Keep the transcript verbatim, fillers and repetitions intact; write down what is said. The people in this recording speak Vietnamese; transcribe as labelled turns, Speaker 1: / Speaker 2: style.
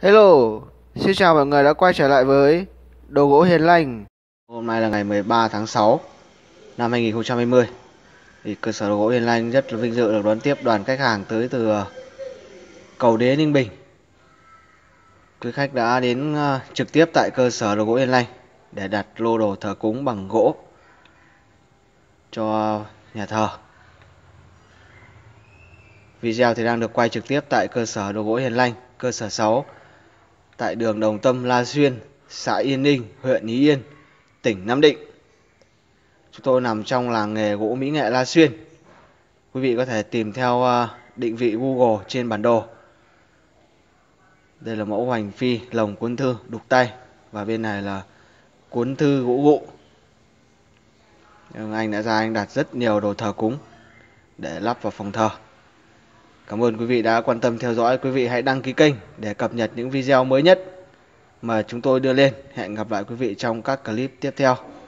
Speaker 1: Hello, xin chào mọi người đã quay trở lại với Đồ gỗ Hiền Lành. Hôm nay là ngày mười ba tháng sáu năm hai nghìn không trăm hai mươi. Thì cơ sở Đồ gỗ Hiền Lành rất là vinh dự được đón tiếp đoàn khách hàng tới từ Cầu Đế, Ninh Bình. Quý khách đã đến trực tiếp tại cơ sở Đồ gỗ Hiền Lành để đặt lô đồ thờ cúng bằng gỗ cho nhà thờ. Video thì đang được quay trực tiếp tại cơ sở Đồ gỗ Hiền Lành, cơ sở sáu, tại đường Đồng Tâm, La Xuyên, xã Yên Ninh, huyện Ý Yên, tỉnh Nam Định. Chúng tôi nằm trong làng nghề gỗ mỹ nghệ La Xuyên. Quý vị có thể tìm theo định vị Google trên bản đồ. Đây là mẫu hoành phi lồng cuốn thư đục tay, và bên này là cuốn thư gỗ gụ. Anh đã ra anh đặt rất nhiều đồ thờ cúng để lắp vào phòng thờ. Cảm ơn quý vị đã quan tâm theo dõi. Quý vị hãy đăng ký kênh để cập nhật những video mới nhất mà chúng tôi đưa lên. Hẹn gặp lại quý vị trong các clip tiếp theo.